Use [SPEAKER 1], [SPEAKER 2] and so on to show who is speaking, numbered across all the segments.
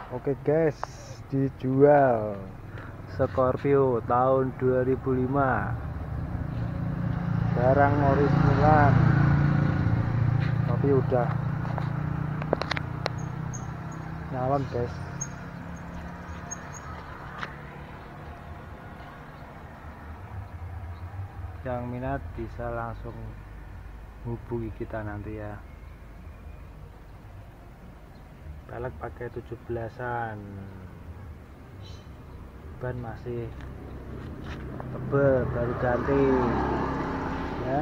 [SPEAKER 1] Oke guys, dijual Scorpio tahun 2005, barang originalan tapi udah nyalon guys. Yang minat bisa langsung hubungi kita nanti ya. Pelek pakai 17-an, ban masih tebel, baru ganti ya.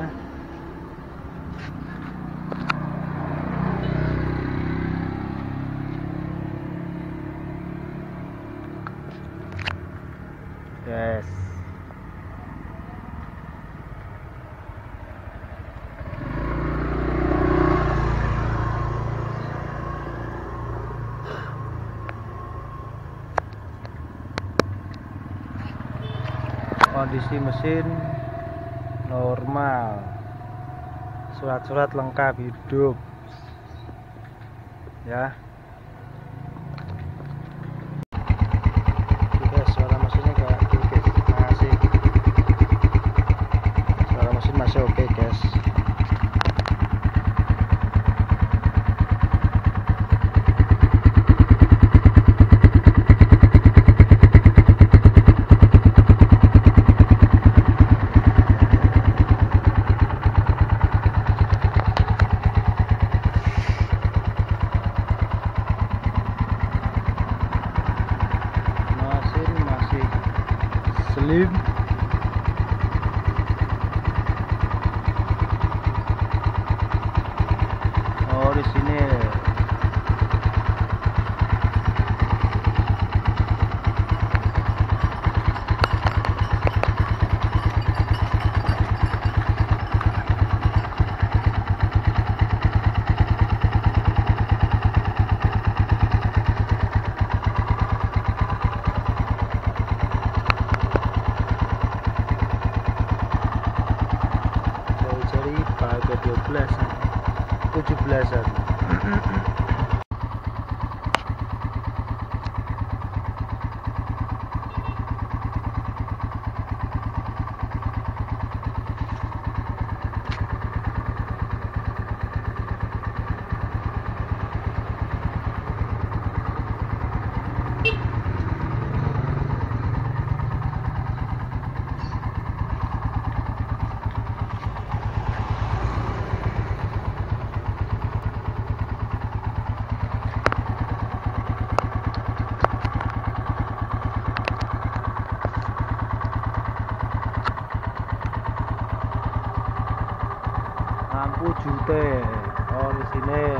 [SPEAKER 1] Yes, kondisi mesin normal, surat-surat lengkap, hidup ya. Oke, suara mesinnya kayak gini guys, masih suara mesin masih oke guys. Slim, orisinil. Pakai 12-an 17-an. Lampu jute orisinil.